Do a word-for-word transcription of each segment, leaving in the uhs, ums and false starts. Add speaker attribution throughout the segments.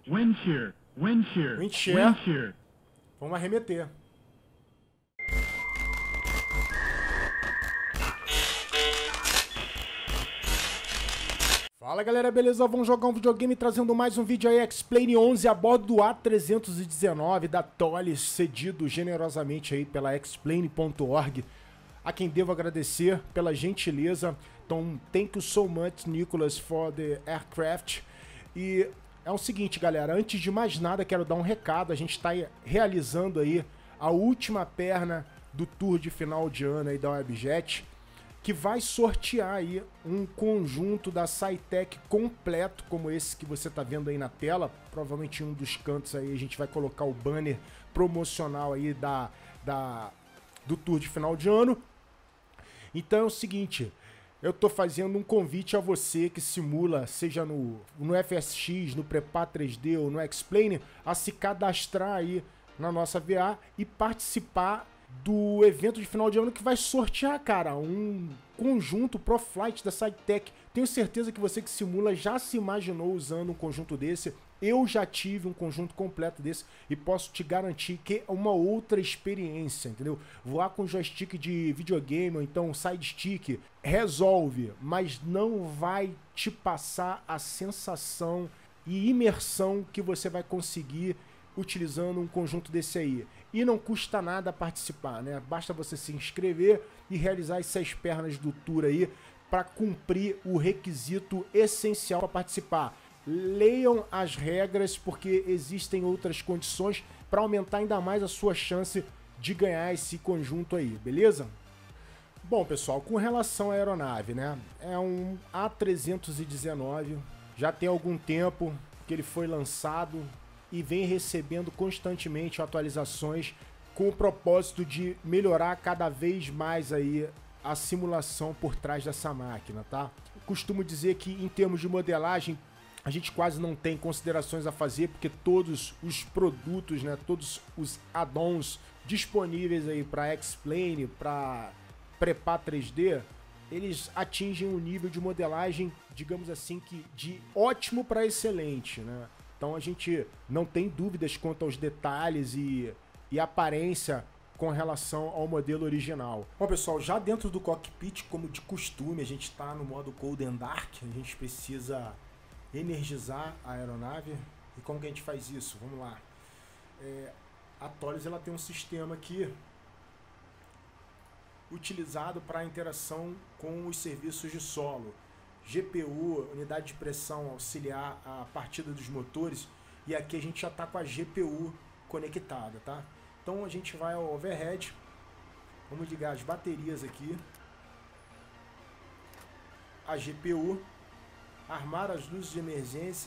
Speaker 1: Wind shear. Wind shear.
Speaker 2: Wind shear.
Speaker 1: Wind shear.
Speaker 2: Vamos arremeter. Fala galera, beleza? Vamos jogar um videogame trazendo mais um vídeo aí, X-Plane onze a bordo do A trezentos e dezenove da Tolis, cedido generosamente aí pela X-Plane ponto org, a quem devo agradecer pela gentileza. Então, thank you so much, Nicholas, for the aircraft. E é o seguinte, galera, antes de mais nada, quero dar um recado. A gente está realizando aí a última perna do tour de final de ano aí da Webjet, que vai sortear aí um conjunto da SciTech completo, como esse que você está vendo aí na tela. Provavelmente em um dos cantos aí a gente vai colocar o banner promocional aí da, da, do tour de final de ano. Então é o seguinte, eu estou fazendo um convite a você que simula, seja no, no F S X, no Prepar três D ou no X-Plane, a se cadastrar aí na nossa V A e participar do evento de final de ano que vai sortear, cara, um conjunto Pro Flight da SciTech. Tenho certeza que você que simula já se imaginou usando um conjunto desse. Eu já tive um conjunto completo desse e posso te garantir que é uma outra experiência, entendeu? Voar com joystick de videogame ou então side stick resolve, mas não vai te passar a sensação e imersão que você vai conseguir utilizando um conjunto desse aí. E não custa nada participar, né? Basta você se inscrever e realizar as seis pernas do tour aí para cumprir o requisito essencial para participar. Leiam as regras, porque existem outras condições para aumentar ainda mais a sua chance de ganhar esse conjunto aí, beleza? Bom, pessoal, com relação à aeronave, né? É um A trezentos e dezenove, já tem algum tempo que ele foi lançado e vem recebendo constantemente atualizações com o propósito de melhorar cada vez mais aí a simulação por trás dessa máquina, tá? Costumo dizer que em termos de modelagem a gente quase não tem considerações a fazer, porque todos os produtos, né, todos os add-ons disponíveis aí para X-Plane, para Prepar três D, eles atingem um nível de modelagem, digamos assim, que de ótimo para excelente, né? Então a gente não tem dúvidas quanto aos detalhes e, e aparência com relação ao modelo original. Bom, pessoal, já dentro do cockpit, como de costume, a gente está no modo Cold and Dark. A gente precisa energizar a aeronave. E como que a gente faz isso? Vamos lá. É, a Tolis ela tem um sistema aqui utilizado para interação com os serviços de solo. G P U, unidade de pressão auxiliar a partida dos motores, e aqui a gente já está com a G P U conectada, tá? Então a gente vai ao overhead, vamos ligar as baterias aqui, a G P U, armar as luzes de emergência,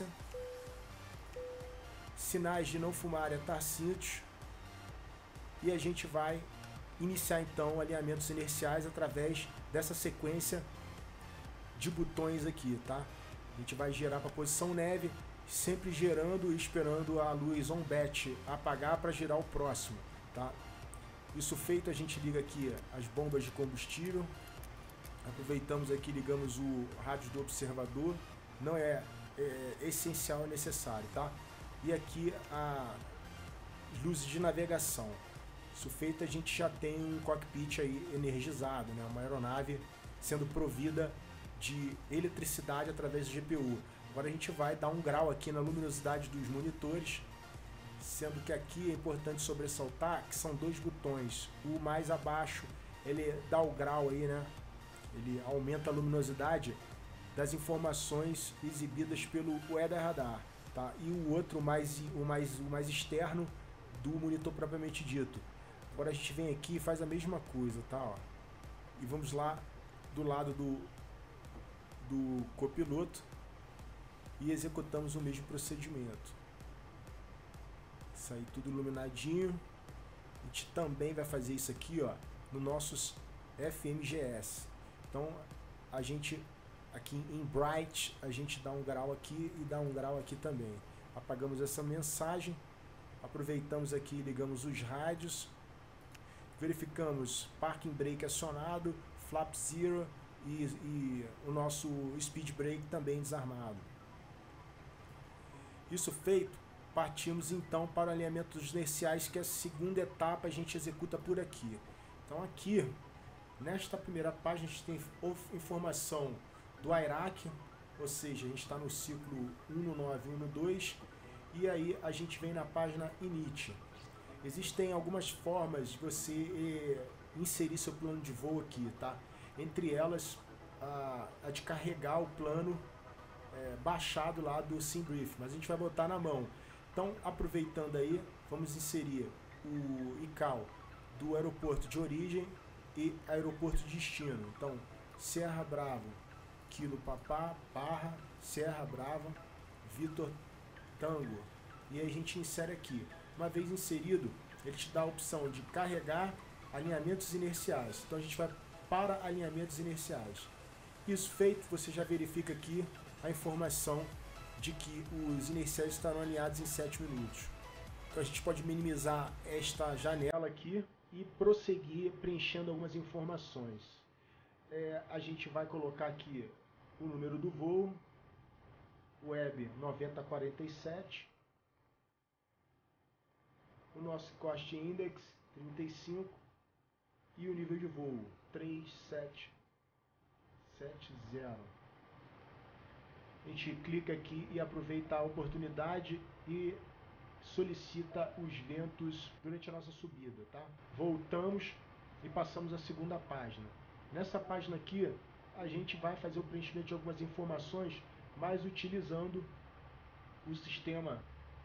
Speaker 2: sinais de não fumar e atar cintos, e a gente vai iniciar então alinhamentos inerciais através dessa sequência de botões aqui, tá? A gente vai gerar para a posição neve, sempre gerando e esperando a luz on bat apagar para girar o próximo, tá? Isso feito, a gente liga aqui as bombas de combustível, aproveitamos aqui, ligamos o rádio do observador, não é, é essencial, é necessário, tá? E aqui a, as luzes de navegação. Isso feito, a gente já tem um cockpit aí energizado, né? Uma aeronave sendo provida de eletricidade através do G P U. Agora a gente vai dar um grau aqui na luminosidade dos monitores, sendo que aqui é importante sobressaltar que são dois botões. O mais abaixo, ele dá o grau aí, né? Ele aumenta a luminosidade das informações exibidas pelo Weather Radar, tá? E o outro, mais, o, mais, o mais externo, do monitor propriamente dito. Agora a gente vem aqui e faz a mesma coisa, tá? Ó. E vamos lá do lado do do copiloto e executamos o mesmo procedimento. Isso aí tudo iluminadinho. A gente também vai fazer isso aqui, ó, no nossos F M G S. Então a gente aqui em Bright a gente dá um grau aqui e dá um grau aqui também. Apagamos essa mensagem, aproveitamos aqui e ligamos os rádios, verificamos Parking Brake acionado, Flap Zero E, e o nosso speed brake também desarmado. Isso feito, partimos então para o alinhamento dos inerciais, que é a segunda etapa, a gente executa por aqui. Então aqui, nesta primeira página, a gente tem informação do I R A C, ou seja, a gente está no ciclo um no nove, um no dois, e aí a gente vem na página init. Existem algumas formas de você eh, inserir seu plano de voo aqui, tá? Entre elas, a, a de carregar o plano é, baixado lá do SimBrief, mas a gente vai botar na mão. Então, aproveitando aí, vamos inserir o I C A L do aeroporto de origem e aeroporto de destino. Então, Serra Bravo, Kilo Papá, barra, Serra Brava, Vitor Tango. E aí a gente insere aqui. Uma vez inserido, ele te dá a opção de carregar alinhamentos inerciais. Então a gente vai para alinhamentos inerciais. Isso feito, você já verifica aqui a informação de que os inerciais estarão alinhados em sete minutos. Então a gente pode minimizar esta janela aqui e prosseguir preenchendo algumas informações. É, a gente vai colocar aqui o número do voo, Web noventa quarenta e sete, o nosso Cost Index trinta e cinco e o nível de voo três sete sete zero. A gente clica aqui e aproveita a oportunidade e solicita os ventos durante a nossa subida, tá? Voltamos e passamos à segunda página. Nessa página aqui, a gente vai fazer o preenchimento de algumas informações, mas utilizando o sistema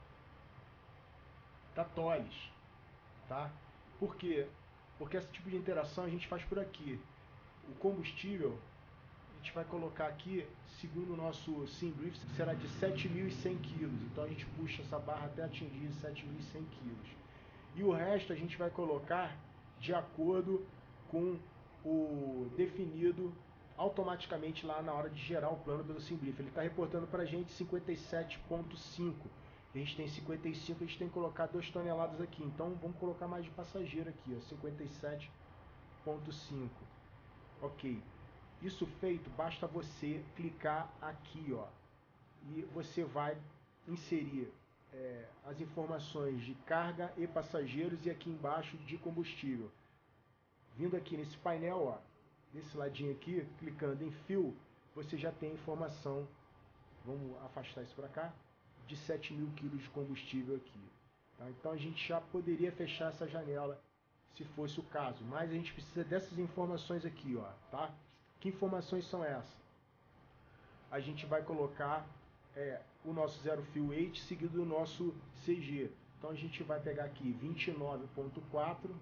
Speaker 2: da Tolis, tá? Por quê? Porque esse tipo de interação a gente faz por aqui. O combustível a gente vai colocar aqui, segundo o nosso SimBrief, será de sete mil e cem quilos. Então a gente puxa essa barra até atingir sete mil e cem quilos. E o resto a gente vai colocar de acordo com o definido automaticamente lá na hora de gerar o plano pelo SimBrief. Ele está reportando para a gente cinquenta e sete vírgula cinco. A gente tem cinquenta e cinco, a gente tem que colocar duas toneladas aqui. Então vamos colocar mais de passageiro aqui, ó, cinquenta e sete vírgula cinco. Ok. Isso feito, basta você clicar aqui, ó, e você vai inserir é, as informações de carga e passageiros e aqui embaixo de combustível. Vindo aqui nesse painel, ó, desse ladinho aqui, clicando em Fill, você já tem a informação, vamos afastar isso para cá, de sete mil quilos de combustível aqui. Tá? Então a gente já poderia fechar essa janela se fosse o caso, mas a gente precisa dessas informações aqui, ó, tá? Que informações são essas? A gente vai colocar é, o nosso Zero Fuel Weight seguido do nosso C G. Então a gente vai pegar aqui vinte e nove ponto quatro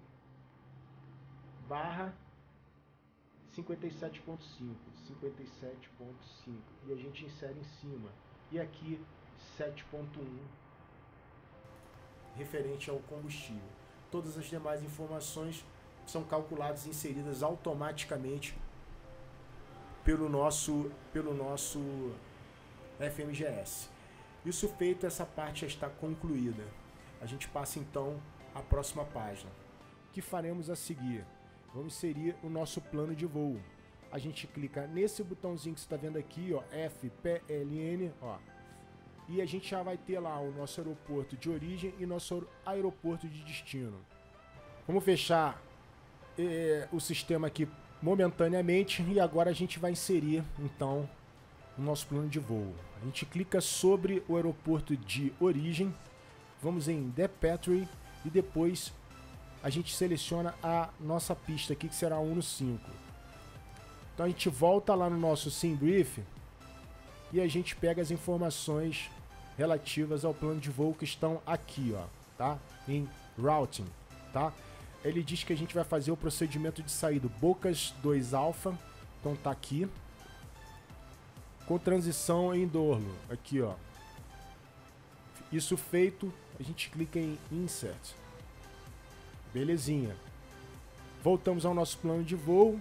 Speaker 2: barra cinquenta e sete ponto cinco, cinquenta e sete ponto cinco, e a gente insere em cima. E aqui sete ponto um referente ao combustível. Todas as demais informações são calculadas e inseridas automaticamente pelo nosso, pelo nosso F M G S. Isso feito, essa parte já está concluída. A gente passa então à próxima página. O que faremos a seguir? Vamos inserir o nosso plano de voo. A gente clica nesse botãozinho que você está vendo aqui, ó, F P L N, ó, e a gente já vai ter lá o nosso aeroporto de origem e nosso aeroporto de destino. Vamos fechar eh, o sistema aqui momentaneamente e agora a gente vai inserir então o nosso plano de voo. A gente clica sobre o aeroporto de origem, vamos em Departure e depois a gente seleciona a nossa pista aqui, que será um no cinco. Então a gente volta lá no nosso SimBrief e a gente pega as informações relativas ao plano de voo que estão aqui, ó, tá? Em Routing, tá? Ele diz que a gente vai fazer o procedimento de saída Bocas dois Alpha, então tá aqui, com transição em Dorlo, aqui, ó. Isso feito, a gente clica em Insert. Belezinha. Voltamos ao nosso plano de voo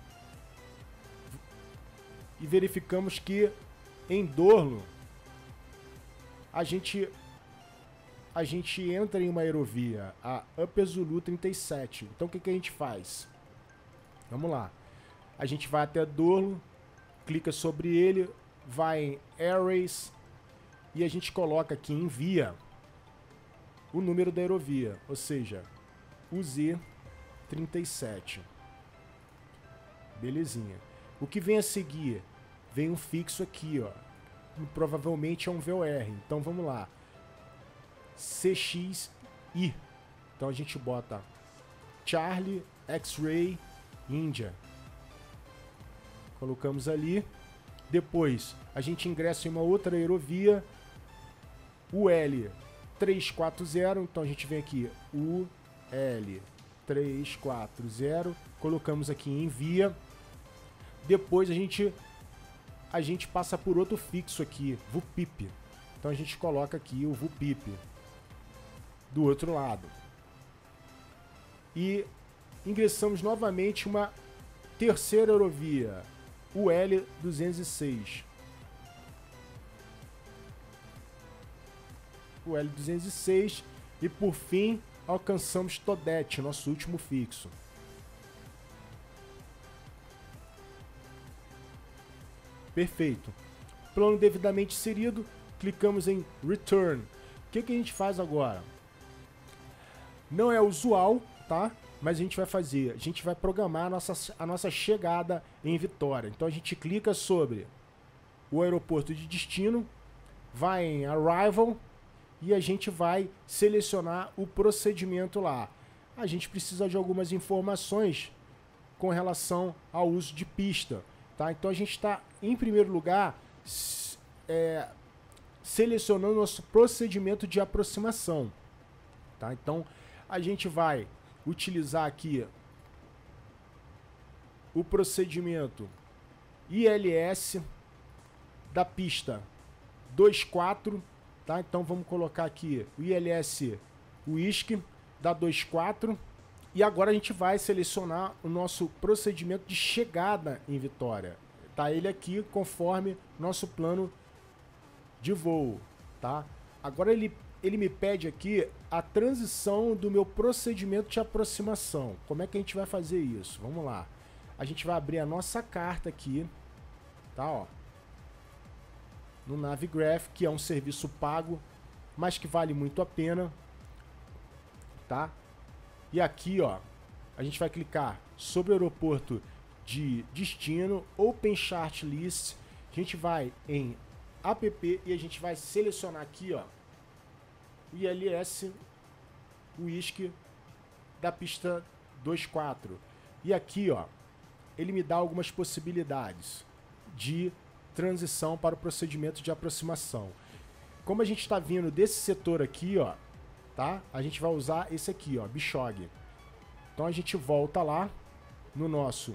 Speaker 2: e verificamos que em Dorlo a gente a gente entra em uma aerovia, a Upper Zulu trinta e sete. Então o que, que a gente faz? Vamos lá. A gente vai até Dorlo, clica sobre ele, vai em Airways e a gente coloca aqui em Via o número da aerovia, ou seja, U Z trinta e sete. Belezinha. O que vem a seguir? Vem um fixo aqui, ó. Provavelmente é um V O R. Então vamos lá. C X I. Então a gente bota Charlie, X-Ray, India. Colocamos ali. Depois a gente ingressa em uma outra aerovia. U L trezentos e quarenta. Então a gente vem aqui. U L trezentos e quarenta. Colocamos aqui em envia. Depois a gente a gente passa por outro fixo aqui, V U P I P. Então a gente coloca aqui o V U P I P do outro lado. E ingressamos novamente uma terceira aerovia, U L duzentos e seis. O L duzentos e seis e por fim alcançamos Todete, nosso último fixo. Perfeito. Plano devidamente inserido, clicamos em Return. O que que a gente faz agora? Não é usual, tá? Mas a gente vai fazer, a gente vai programar a nossa, a nossa chegada em Vitória. Então a gente clica sobre o aeroporto de destino, vai em Arrival e a gente vai selecionar o procedimento lá. A gente precisa de algumas informações com relação ao uso de pista, tá? Então a gente está, em primeiro lugar, é, selecionando nosso procedimento de aproximação, tá? Então a gente vai utilizar aqui o procedimento I L S da pista vinte e quatro, tá? Então vamos colocar aqui o I L S Whisky da vinte e quatro e agora a gente vai selecionar o nosso procedimento de chegada em Vitória. Tá ele aqui conforme nosso plano de voo, tá? Agora ele ele me pede aqui a transição do meu procedimento de aproximação. Como é que a gente vai fazer isso? Vamos lá. A gente vai abrir a nossa carta aqui, tá, ó, no Navigraph, que é um serviço pago, mas que vale muito a pena, tá? E aqui, ó, a gente vai clicar sobre o aeroporto de destino, Open Chart List, a gente vai em app e a gente vai selecionar aqui, ó, o I L S Whisky da pista vinte e quatro. E aqui, ó, ele me dá algumas possibilidades de transição para o procedimento de aproximação. Como a gente está vindo desse setor aqui, ó, tá? A gente vai usar esse aqui, ó, Bishog. Então a gente volta lá no nosso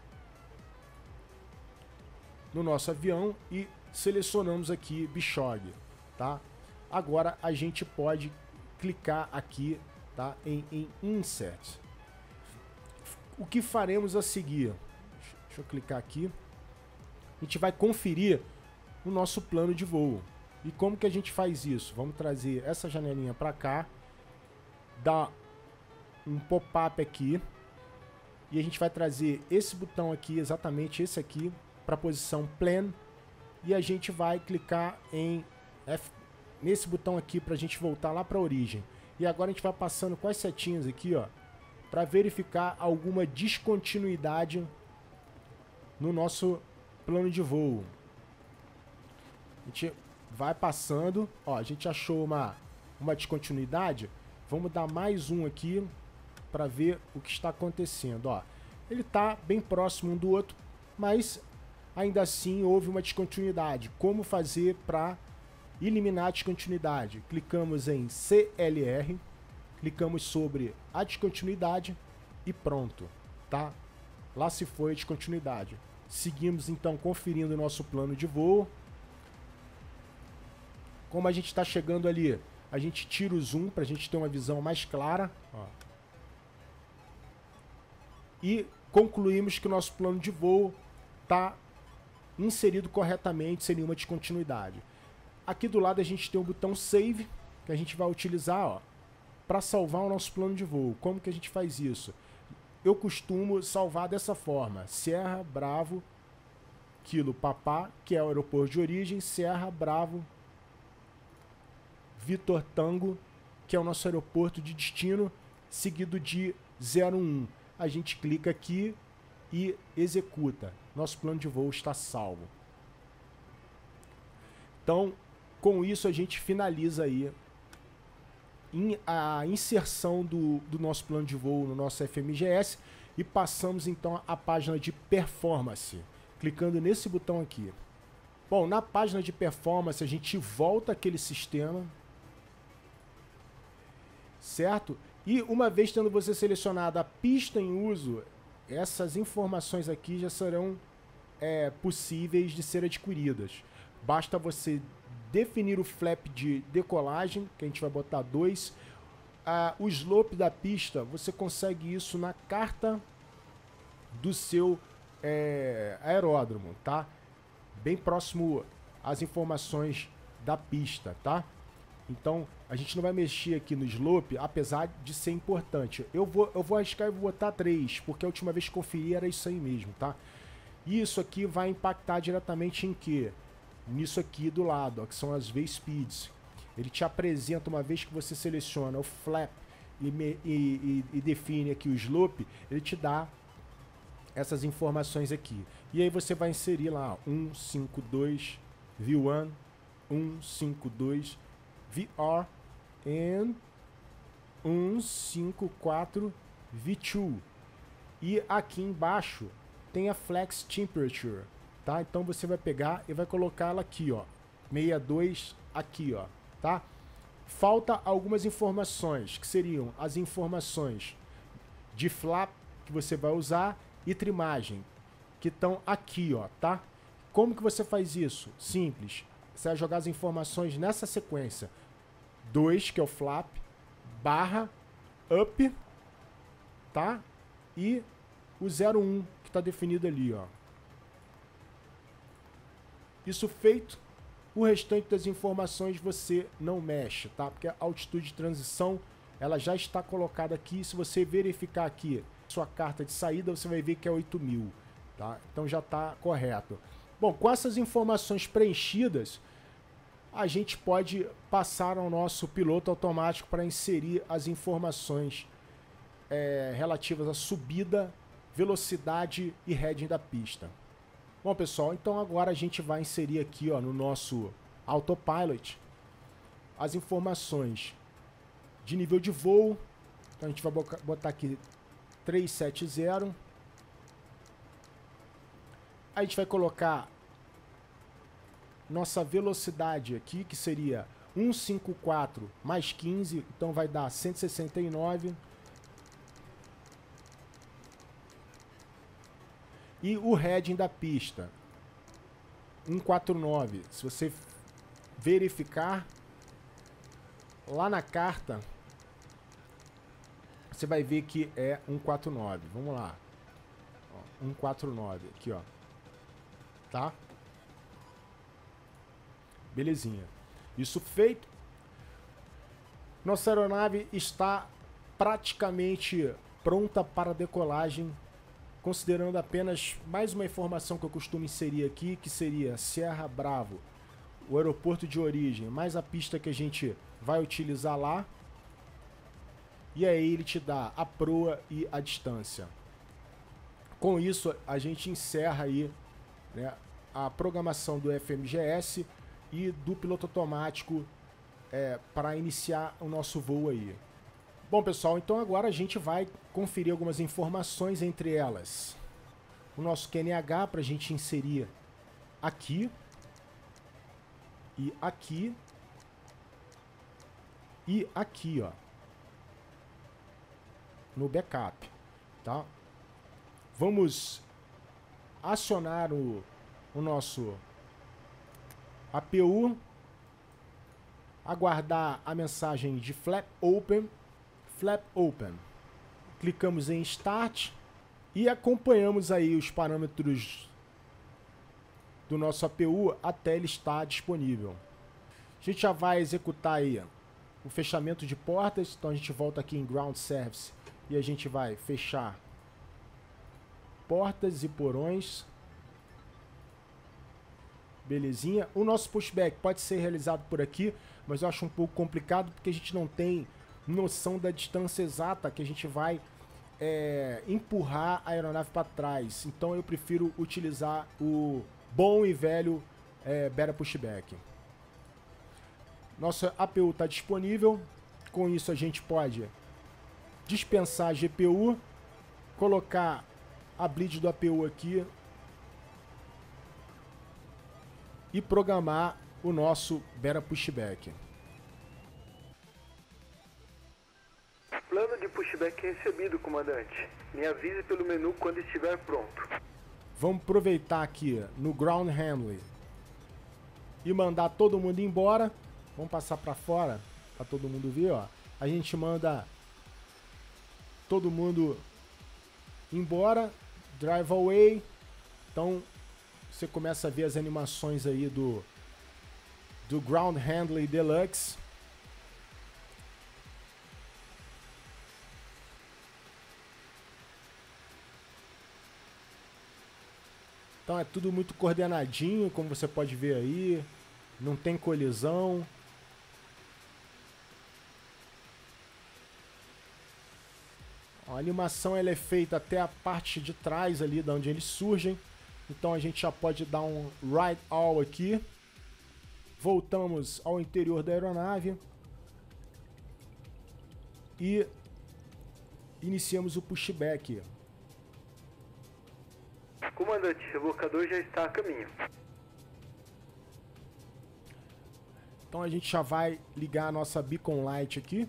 Speaker 2: no nosso avião e selecionamos aqui Bishog, tá? Agora a gente pode clicar aqui, tá, em, em Insert. O que faremos a seguir? Deixa eu clicar aqui. A gente vai conferir o nosso plano de voo. E como que a gente faz isso? Vamos trazer essa janelinha para cá, dar um pop-up aqui e a gente vai trazer esse botão aqui, exatamente esse aqui, para a posição Plan e a gente vai clicar em F nesse botão aqui para a gente voltar lá para a origem. E agora a gente vai passando com as setinhas aqui, ó, para verificar alguma descontinuidade no nosso plano de voo. A gente vai passando, ó, a gente achou uma, uma descontinuidade. Vamos dar mais um aqui para ver o que está acontecendo, ó. Ele está bem próximo um do outro, mas ainda assim houve uma descontinuidade. Como fazer para eliminar a descontinuidade? Clicamos em C L R, clicamos sobre a descontinuidade e pronto, tá? Lá se foi a descontinuidade. Seguimos então conferindo o nosso plano de voo. Como a gente está chegando ali, a gente tira o zoom para a gente ter uma visão mais clara, ó. E concluímos que o nosso plano de voo está inserido corretamente, sem nenhuma descontinuidade. Aqui do lado a gente tem o botão Save, que a gente vai utilizar, ó, para salvar o nosso plano de voo. Como que a gente faz isso? Eu costumo salvar dessa forma: Sierra Bravo Kilo Papá, que é o aeroporto de origem, Sierra Bravo Vitor Tango que é o nosso aeroporto de destino, seguido de zero um. A gente clica aqui e executa. Nosso plano de voo está salvo. Então, com isso a gente finaliza aí a inserção do, do nosso plano de voo no nosso F M G S e passamos então à página de performance, clicando nesse botão aqui. Bom, na página de performance a gente volta àquele sistema, certo? E uma vez tendo você selecionado a pista em uso, essas informações aqui já serão é, possíveis de ser adquiridas. Basta você definir o flap de decolagem, que a gente vai botar dois. Ah, o slope da pista, você consegue isso na carta do seu é, aeródromo, tá? Bem próximo às informações da pista, tá? Então, a gente não vai mexer aqui no slope, apesar de ser importante. Eu vou, eu vou arriscar e vou botar três, porque a última vez que conferi era isso aí mesmo, tá? E isso aqui vai impactar diretamente em quê? Nisso aqui do lado, ó, que são as V-Speeds. Ele te apresenta, uma vez que você seleciona o flap e, me, e, e, e define aqui o slope, ele te dá essas informações aqui. E aí você vai inserir lá um cinco dois V um, um cinco dois V R e um cinco quatro V dois. E aqui embaixo tem a Flex Temperature, tá? Então você vai pegar e vai colocá-la aqui, ó, sessenta e dois aqui, ó, tá? Falta algumas informações, que seriam as informações de flap que você vai usar e trimagem, que estão aqui, ó, tá? Como que você faz isso? Simples. Você vai jogar as informações nessa sequência. dois, que é o flap, barra, up, tá? E o zero um, que está definido ali, ó. Isso feito, o restante das informações você não mexe, tá? Porque a altitude de transição, ela já está colocada aqui. Se você verificar aqui sua carta de saída, você vai ver que é oito mil, tá? Então já está correto. Bom, com essas informações preenchidas, a gente pode passar ao nosso piloto automático para inserir as informações é, relativas à subida, velocidade e heading da pista. Bom, pessoal, então agora a gente vai inserir aqui, ó, no nosso autopilot as informações de nível de voo. Então a gente vai botar aqui trezentos e setenta. A gente vai colocar nossa velocidade aqui, que seria cento e cinquenta e quatro mais quinze, então vai dar cento e sessenta e nove. E o heading da pista, cento e quarenta e nove. Se você verificar lá na carta, você vai ver que é cento e quarenta e nove. Vamos lá. Ó, cento e quarenta e nove aqui, ó. Tá? Belezinha. Isso feito, nossa aeronave está praticamente pronta para decolagem, considerando apenas mais uma informação que eu costumo inserir aqui, que seria Sierra Bravo, o aeroporto de origem, mais a pista que a gente vai utilizar lá. E aí ele te dá a proa e a distância. Com isso, a gente encerra aí, né, a programação do F M G S e do piloto automático é, para iniciar o nosso voo aí. Bom, pessoal, então agora a gente vai conferir algumas informações, entre elas o nosso Q N H para a gente inserir aqui e aqui e aqui, ó, no backup, tá? Vamos acionar o, o nosso A P U, aguardar a mensagem de Flap Open, Flap Open. Clicamos em Start e acompanhamos aí os parâmetros do nosso A P U até ele estar disponível. A gente já vai executar aí o fechamento de portas, então a gente volta aqui em Ground Service e a gente vai fechar portas e porões. Belezinha. O nosso pushback pode ser realizado por aqui, mas eu acho um pouco complicado porque a gente não tem noção da distância exata que a gente vai é, empurrar a aeronave para trás. Então eu prefiro utilizar o bom e velho é, Beta Pushback. Nossa A P U está disponível. Com isso a gente pode dispensar a G P U, colocar a bleed do A P U aqui e programar o nosso Beta Pushback.
Speaker 3: Plano de pushback recebido, comandante. Me avise pelo menu quando estiver pronto.
Speaker 2: Vamos aproveitar aqui no Ground Handling e mandar todo mundo embora. Vamos passar para fora para todo mundo ver, ó. A gente manda todo mundo embora, drive away. Então você começa a ver as animações aí do do Ground Handling Deluxe. Então é tudo muito coordenadinho, como você pode ver aí. Não tem colisão. A animação ela é feita até a parte de trás ali, de onde eles surgem. Então a gente já pode dar um Ride All aqui. Voltamos ao interior da aeronave. E iniciamos o pushback.
Speaker 3: Comandante, o rebocador já está a caminho.
Speaker 2: Então a gente já vai ligar a nossa Beacon Light aqui.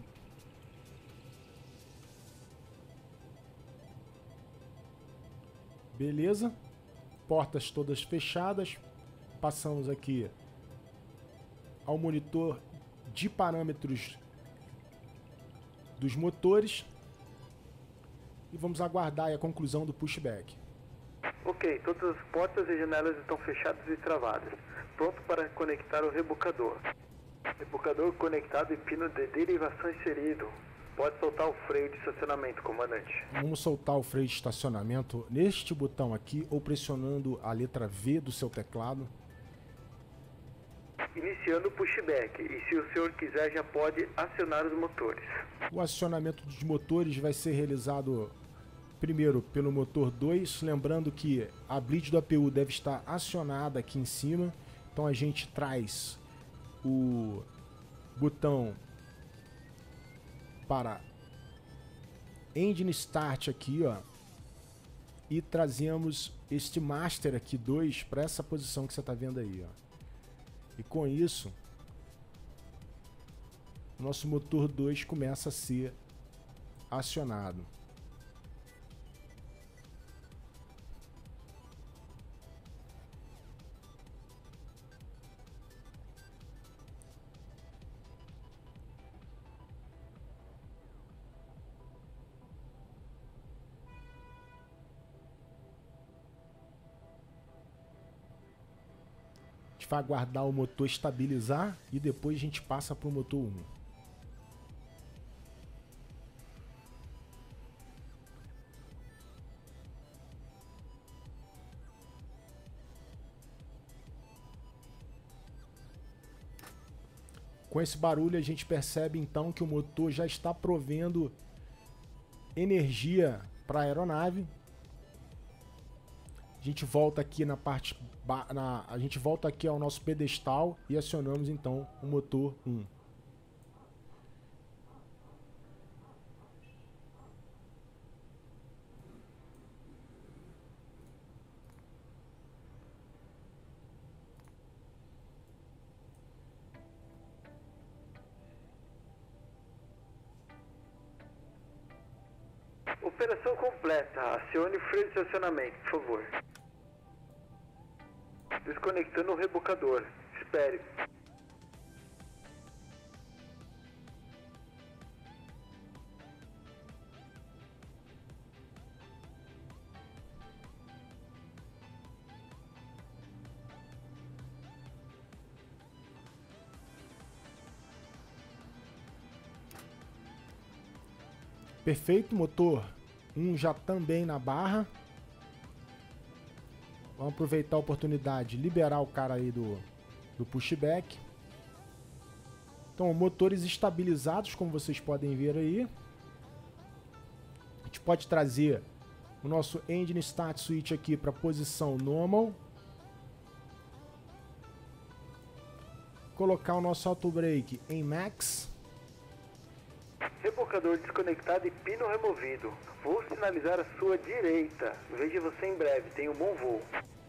Speaker 2: Beleza. Portas todas fechadas. Passamos aqui ao monitor de parâmetros dos motores. E vamos aguardar a conclusão do pushback.
Speaker 3: Ok, todas as portas e janelas estão fechadas e travadas. Pronto para conectar o rebocador. Rebocador conectado e pino de derivação inserido. Pode soltar o freio de estacionamento, comandante.
Speaker 2: Vamos soltar o freio de estacionamento neste botão aqui ou pressionando a letra V do seu teclado.
Speaker 3: Iniciando o pushback, e se o senhor quiser já pode acionar os motores.
Speaker 2: O acionamento dos motores vai ser realizado primeiro pelo motor dois, lembrando que a bleed do A P U deve estar acionada aqui em cima. Então a gente traz o botão para Engine Start aqui, ó, e trazemos este Master aqui dois para essa posição que você está vendo aí, ó. E com isso, o nosso motor dois começa a ser acionado. A gente vai aguardar o motor estabilizar e depois a gente passa para o motor um. Com esse barulho a gente percebe então que o motor já está provendo energia para a aeronave. A gente volta aqui na parte na, a gente volta aqui ao nosso pedestal e acionamos então o motor um.
Speaker 3: Operação completa. Acione o freio de estacionamento, por favor. Desconectando o rebocador. Espere.
Speaker 2: Perfeito, motor um já também na barra. Vamos aproveitar a oportunidade de liberar o cara aí do, do pushback. Então Então, motores estabilizados, como vocês podem ver aí. A gente pode trazer o nosso Engine Start Switch aqui para posição normal. Colocar o nosso Auto Brake em Max.
Speaker 3: Rebocador desconectado e pino removido. Vou sinalizar a sua direita. Veja você em breve. Tenha um bom voo.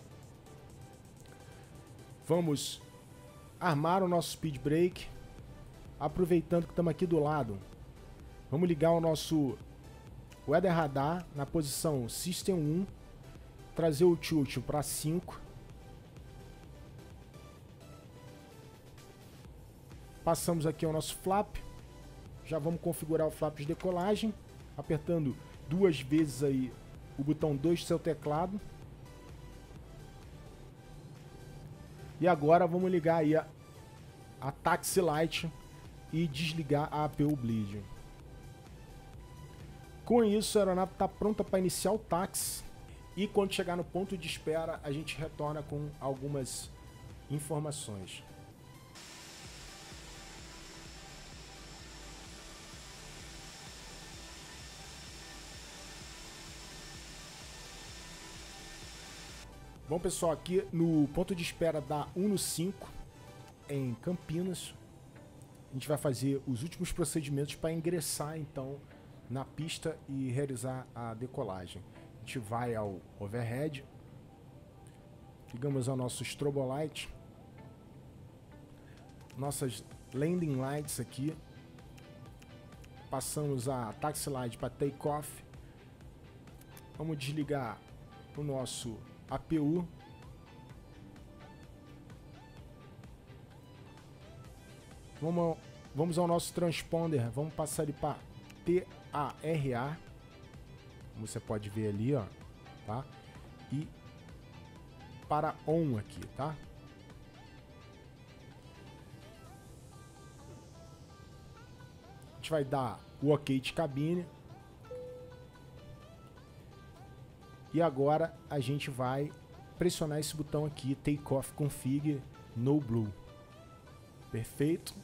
Speaker 2: Vamos armar o nosso Speed Brake. Aproveitando que estamos aqui do lado. Vamos ligar o nosso Weather Radar na posição System um. Trazer o tilt para cinco. Passamos aqui ao nosso flap. Já vamos configurar o flap de decolagem. Apertando duas vezes aí o botão dois do seu teclado. E agora vamos ligar aí a, a Taxi Light e desligar a A P U Bleed. Com isso, a aeronave está pronta para iniciar o táxi. E quando chegar no ponto de espera, a gente retorna com algumas informações. Bom, pessoal, aqui no ponto de espera da Uno cinco, em Campinas, a gente vai fazer os últimos procedimentos para ingressar, então, na pista e realizar a decolagem. A gente vai ao overhead, ligamos ao nosso strobo light, nossas landing lights aqui, passamos a taxi light para take off, vamos desligar o nosso A P U. Vamos, vamos ao nosso transponder, vamos passar ele para T A R A, como você pode ver ali, ó, tá? E para on aqui, tá? A gente vai dar o OK de cabine. E agora a gente vai pressionar esse botão aqui, Take Off Config No Blue. Perfeito.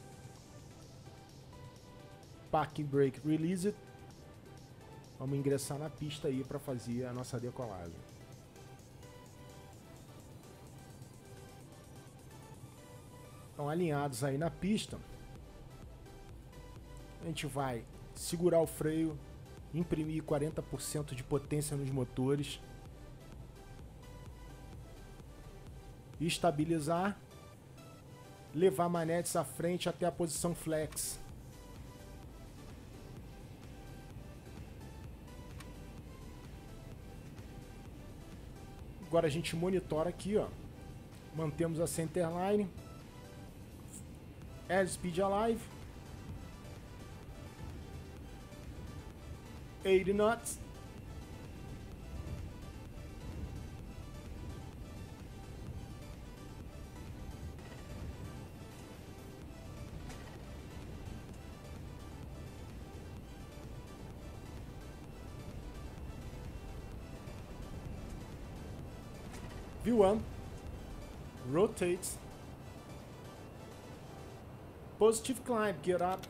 Speaker 2: Parking Brake Released. Vamos ingressar na pista aí para fazer a nossa decolagem. Então, alinhados aí na pista, a gente vai segurar o freio, imprimir quarenta por cento de potência nos motores, estabilizar, levar manetes à frente até a posição flex. Agora a gente monitora aqui, ó, mantemos a centerline, airspeed alive, eighty knots. V one rotates, positive climb, gear up.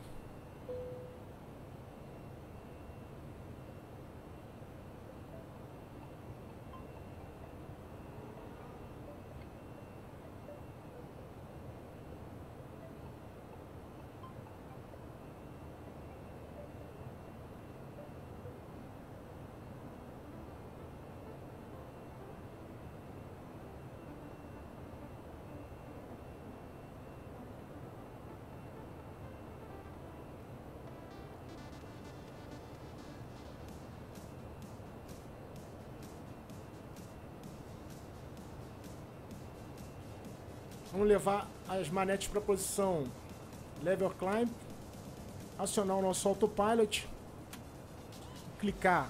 Speaker 2: Vamos levar as manetes para a posição Level Climb, acionar o nosso Autopilot, clicar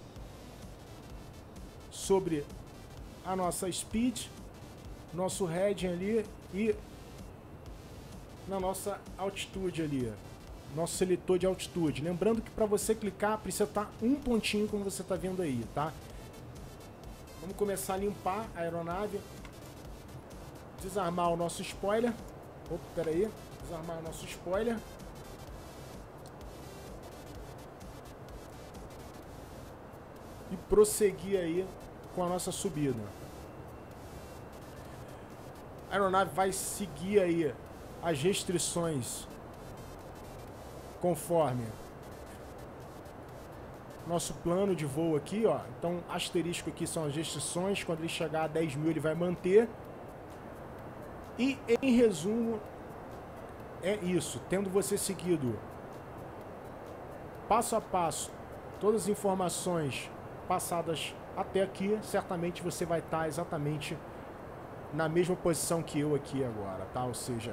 Speaker 2: sobre a nossa Speed, nosso Heading ali e na nossa altitude ali, nosso seletor de altitude. Lembrando que para você clicar precisa estar um pontinho como você está vendo aí, tá? Vamos começar a limpar a aeronave. Desarmar o nosso spoiler. Opa, pera aí. Desarmar nosso spoiler. E prosseguir aí com a nossa subida. A aeronave vai seguir aí as restrições conforme nosso plano de voo aqui, ó. Então, asterisco aqui são as restrições. Quando ele chegar a dez mil, ele vai manter. E, em resumo, é isso. Tendo você seguido passo a passo todas as informações passadas até aqui, certamente você vai estar exatamente na mesma posição que eu aqui agora, tá? Ou seja,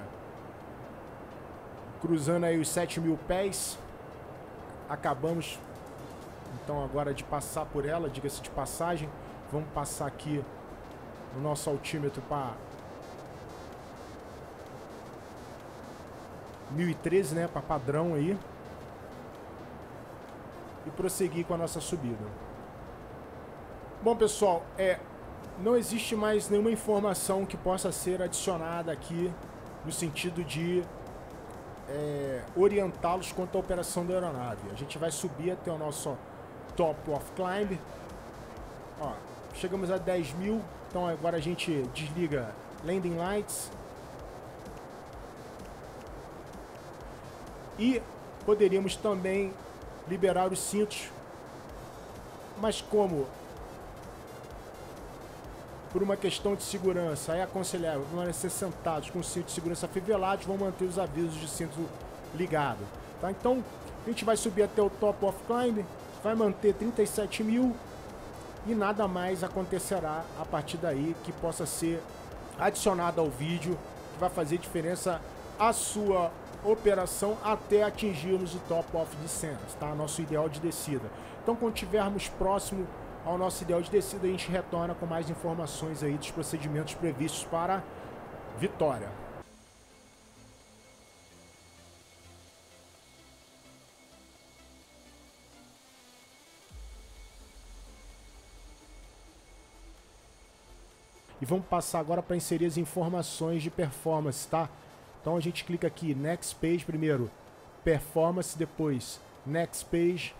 Speaker 2: cruzando aí os sete mil pés, acabamos então agora de passar por ela, diga-se de passagem. Vamos passar aqui no nosso altímetro para mil e treze, né, para padrão aí, e prosseguir com a nossa subida. Bom, pessoal, é, não existe mais nenhuma informação que possa ser adicionada aqui no sentido de é, orientá-los quanto à operação da aeronave. A gente vai subir até o nosso top of climb. Ó, chegamos a dez mil, então agora a gente desliga landing lights. E poderíamos também liberar os cintos, mas como por uma questão de segurança é aconselhável permanecer sentados com o cinto de segurança afivelados, vão manter os avisos de cinto ligado, tá? Então a gente vai subir até o top of climb, vai manter trinta e sete mil e nada mais acontecerá a partir daí que possa ser adicionado ao vídeo, que vai fazer diferença a sua operação até atingirmos o top of descent, tá? Nosso ideal de descida. Então, quando estivermos próximo ao nosso ideal de descida, a gente retorna com mais informações aí dos procedimentos previstos para Vitória. E vamos passar agora para inserir as informações de performance, tá? Então a gente clica aqui, Next Page primeiro, Performance, depois Next Page,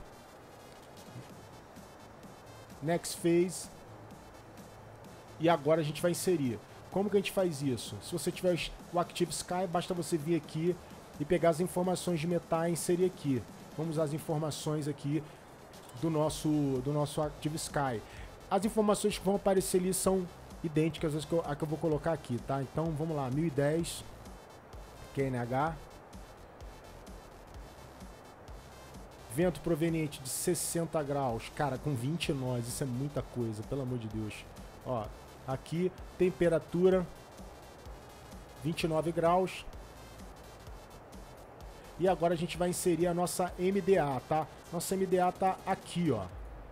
Speaker 2: Next Phase, e agora a gente vai inserir. Como que a gente faz isso? Se você tiver o Active Sky, basta você vir aqui e pegar as informações de meta e inserir aqui. Vamos usar as informações aqui do nosso, do nosso Active Sky. As informações que vão aparecer ali são idênticas às que eu, a que eu vou colocar aqui, tá? Então vamos lá, mil e dez, Q N H, vento proveniente de sessenta graus, cara, com vinte nós, isso é muita coisa, pelo amor de Deus. Ó, aqui, temperatura, vinte e nove graus. E agora a gente vai inserir a nossa M D A, tá? Nossa M D A tá aqui, ó.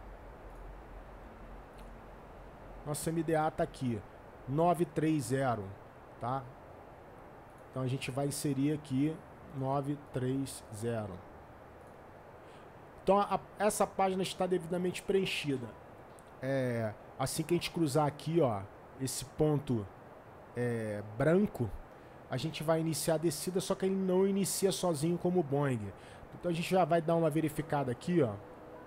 Speaker 2: Nossa M D A tá aqui, nove três zero, tá? Então a gente vai inserir aqui nove três zero. Então a, essa página está devidamente preenchida. É, assim que a gente cruzar aqui, ó, esse ponto é, branco, a gente vai iniciar a descida, só que ele não inicia sozinho como o Boeing. Então a gente já vai dar uma verificada aqui, ó,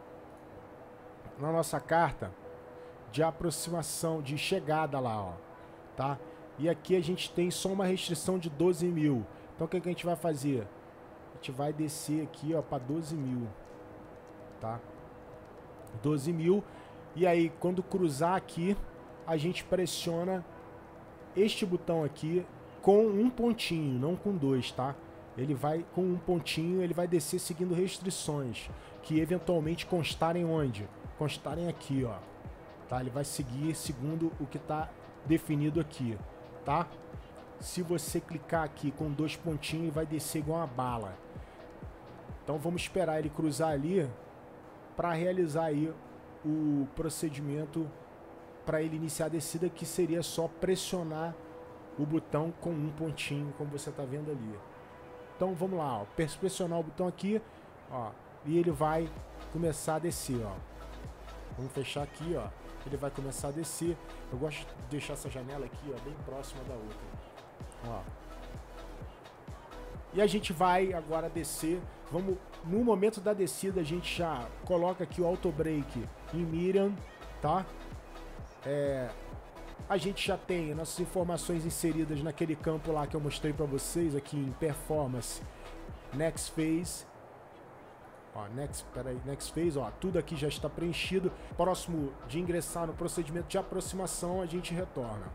Speaker 2: na nossa carta de aproximação, de chegada lá, ó, tá? E aqui a gente tem só uma restrição de doze mil. Então o que, que a gente vai fazer? A gente vai descer aqui, ó, para doze mil, tá? doze mil. E aí, quando cruzar aqui, a gente pressiona este botão aqui com um pontinho, não com dois, tá? Ele vai com um pontinho, ele vai descer seguindo restrições, que eventualmente constarem onde? Constarem aqui, ó. Tá? Ele vai seguir segundo o que está definido aqui, tá? Se você clicar aqui com dois pontinhos, ele vai descer igual uma bala. Então vamos esperar ele cruzar ali para realizar aí o procedimento para ele iniciar a descida, que seria só pressionar o botão com um pontinho, como você está vendo ali. Então vamos lá, ó, pressionar o botão aqui, ó, e ele vai começar a descer, ó. Vamos fechar aqui, ó. Ele vai começar a descer. Eu gosto de deixar essa janela aqui, ó, bem próxima da outra. Ó. E a gente vai agora descer. Vamos, no momento da descida, a gente já coloca aqui o auto brake em Miriam, tá? É, a gente já tem nossas informações inseridas naquele campo lá que eu mostrei para vocês aqui em Performance, Next Phase. Ó, next, peraí, next Phase, ó, tudo aqui já está preenchido. Próximo de ingressar no procedimento de aproximação, a gente retorna.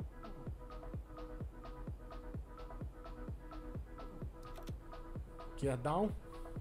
Speaker 2: Gear down.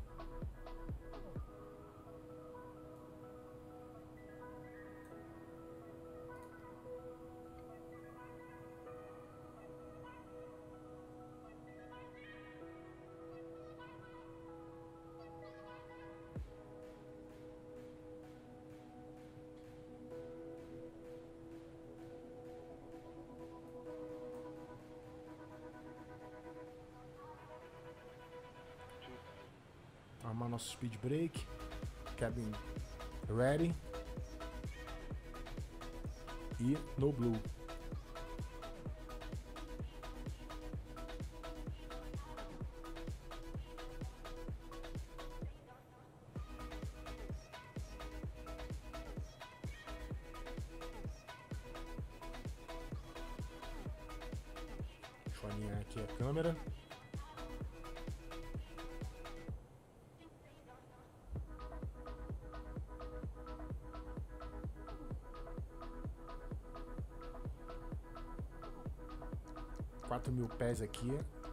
Speaker 2: Armar nosso speed brake, cabin ready e no blue. Deixa eu alinhar aqui a câmera. quatro mil pés aqui,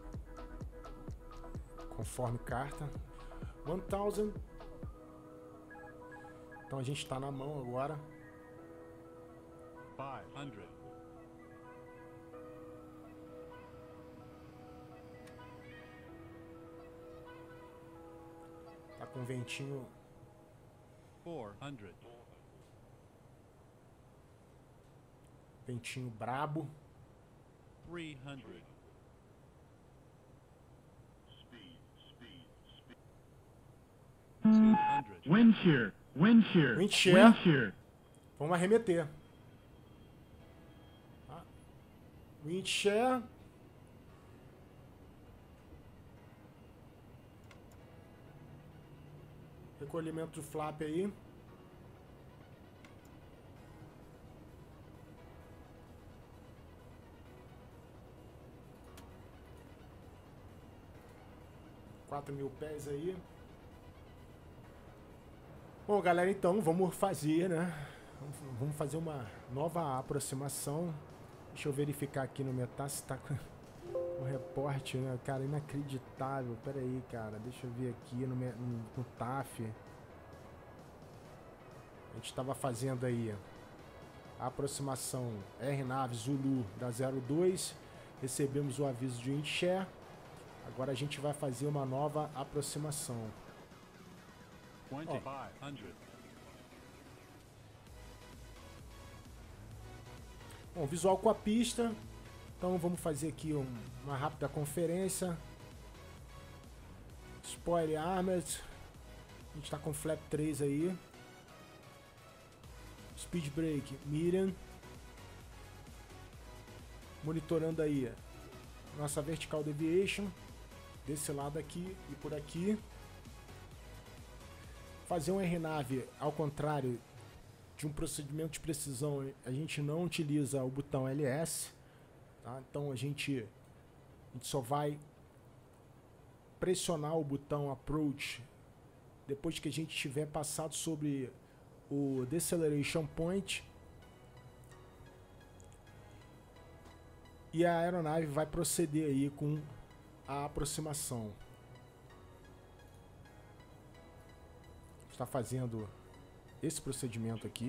Speaker 2: conforme carta. mil. Então a gente está na mão agora.
Speaker 1: quinhentos.
Speaker 2: Tá com ventinho.
Speaker 1: quatrocentos.
Speaker 2: Ventinho brabo.
Speaker 1: trezentos. duzentos. Wind shear. Wind shear.
Speaker 2: Wind shear.
Speaker 1: Wind shear.
Speaker 2: Vamos arremeter. Tá. Wind shear. Recolhimento do flap aí. quatro mil pés aí. Bom, galera, então vamos fazer, né? Vamos fazer uma nova aproximação. Deixa eu verificar aqui no Meta se tá com o reporte, né? Cara, inacreditável. Pera aí, cara. Deixa eu ver aqui no, no, no T A F. A gente estava fazendo aí a aproximação R nave Zulu da zero dois. Recebemos o aviso de wind shear. Agora a gente vai fazer uma nova aproximação.
Speaker 1: quinhentos.
Speaker 2: Bom, visual com a pista. Então vamos fazer aqui um, uma rápida conferência. Spoiler Armored. A gente está com flap três aí. Speed brake, Miriam. Monitorando aí nossa vertical deviation. Desse lado aqui e por aqui. Fazer um R nave ao contrário de um procedimento de precisão, a gente não utiliza o botão L S, tá? Então a gente, a gente só vai pressionar o botão Approach depois que a gente tiver passado sobre o Deceleration Point, e a aeronave vai proceder aí com a aproximação. Está fazendo esse procedimento aqui.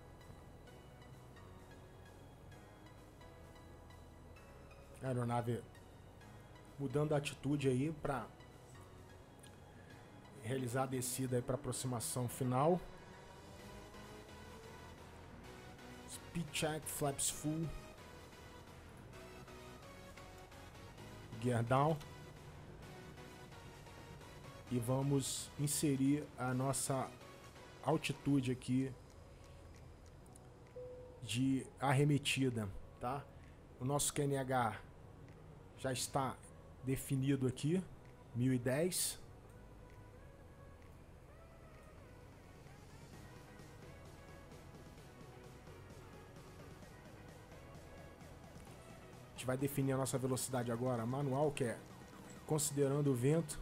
Speaker 2: A aeronave mudando a atitude aí para realizar a descida aí para aproximação final. Speed check, flaps full. Gear down. E vamos inserir a nossa altitude aqui de arremetida, tá? O nosso Q N H já está definido aqui, mil e dez. A gente vai definir a nossa velocidade agora manual, que é considerando o vento.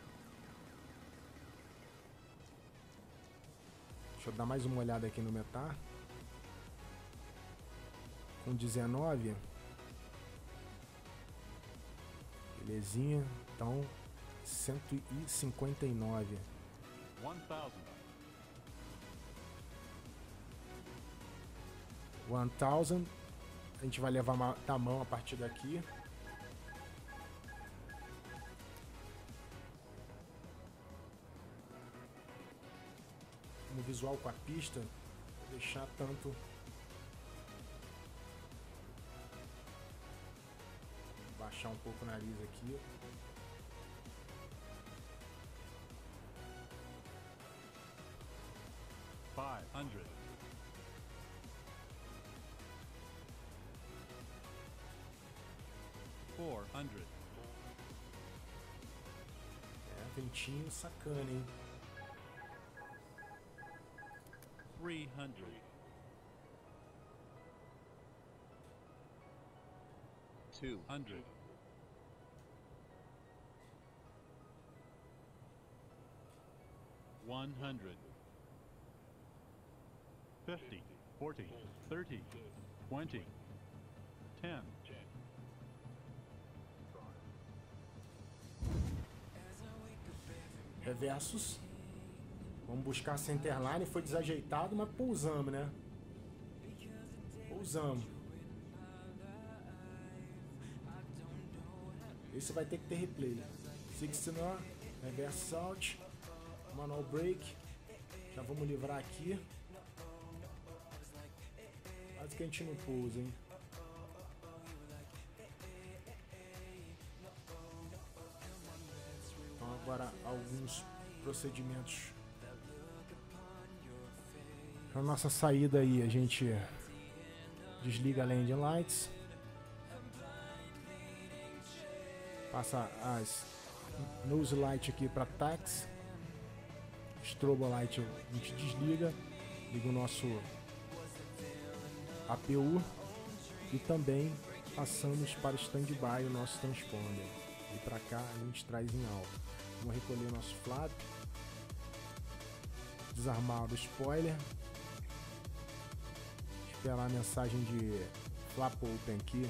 Speaker 2: Deixa eu dar mais uma olhada aqui no metar. Com dezenove. Belezinha. Então, cento e cinquenta e nove.
Speaker 1: One thousand.
Speaker 2: One thousand. A gente vai levar da mão a partir daqui. No visual com a pista, vou deixar tanto. Baixar um pouco o nariz aqui.
Speaker 1: Five hundred. Four hundred.
Speaker 2: É, ventinho sacana, hein?
Speaker 1: Three hundred. Two hundred. One hundred. Fifty. Forty. Thirty. Twenty. Ten.
Speaker 2: Reversos. Vamos buscar a centerline. Foi desajeitado, mas pousamos, né? Pousamos. Esse vai ter que ter replay. Six nor, reverse out, manual brake. Já vamos livrar aqui. Quase que a gente não pousa, hein? Então agora alguns procedimentos. Na nossa saída aí a gente desliga a landing lights. Passa as nose light aqui para taxi. Strobo light a gente desliga. Liga o nosso A P U. E também passamos para stand-by o nosso transponder. E para cá a gente traz em alta. Vamos recolher o nosso flap. Desarmar o spoiler. Esperar a mensagem de flap open aqui.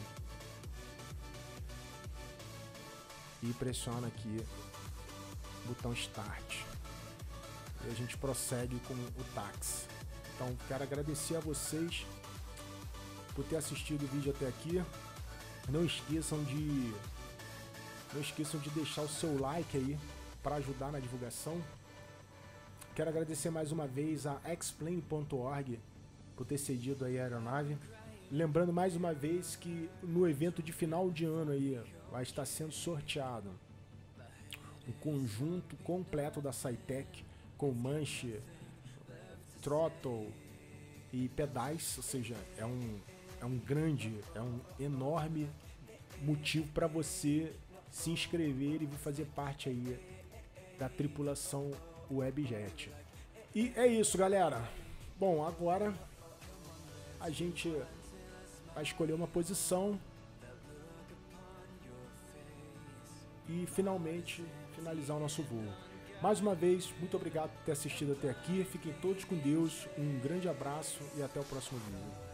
Speaker 2: E pressiona aqui o botão start. E a gente prossegue com o táxi. Então quero agradecer a vocês por ter assistido o vídeo até aqui. Não esqueçam de não esqueçam de deixar o seu like aí para ajudar na divulgação. Quero agradecer mais uma vez a X-Plane ponto org por ter cedido aí a aeronave. Lembrando mais uma vez que no evento de final de ano aí vai estar sendo sorteado um conjunto completo da Cytec com manche, throttle e pedais, ou seja, é um, é um grande, é um enorme motivo para você se inscrever e vir fazer parte aí da tripulação Webjet. E é isso, galera. Bom, agora a gente vai escolher uma posição e finalmente finalizar o nosso voo. Mais uma vez, muito obrigado por ter assistido até aqui. Fiquem todos com Deus, um grande abraço e até o próximo vídeo.